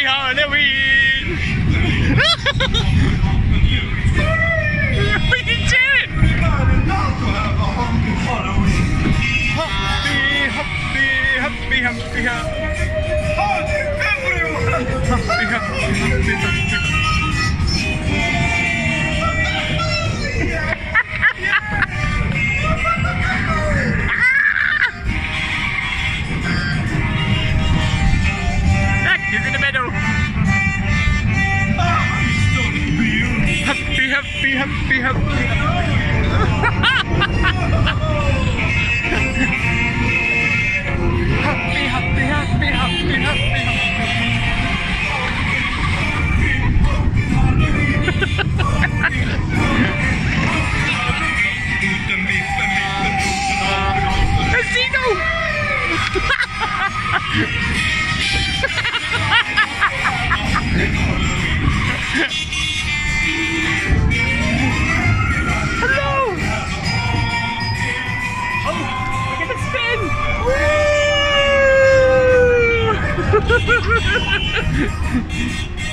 Halloween! What are you doing? Happy, happy, happy. Happy, happy, happy. He's in the middle. Happy, happy, happy, happy. Happy, happy, happy, happy, happy. Casino! Hello! Oh, look at the spin! Woo!